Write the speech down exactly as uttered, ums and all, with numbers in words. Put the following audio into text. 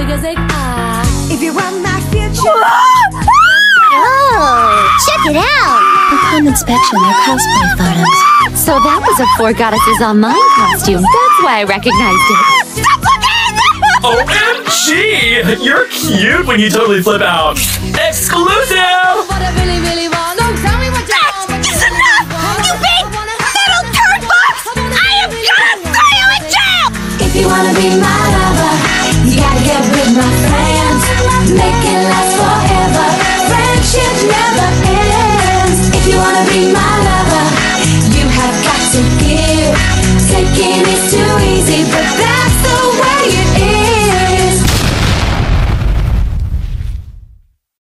music. Ah. If you want my future. Oh, check it out! Upon inspection, they're cosplay photos. So that was a Four Goddesses Online costume. That's why I recognized it. Stop looking! O M G! You're cute when you totally flip out. Exclusive! What I really, really want. Don't tell me what you want. That is enough! You big little turd box! I am gonna throw you in jail! If you wanna be my lover, you gotta get with my friends. Make it last forever. Friendship never ends. If you wanna be my lover.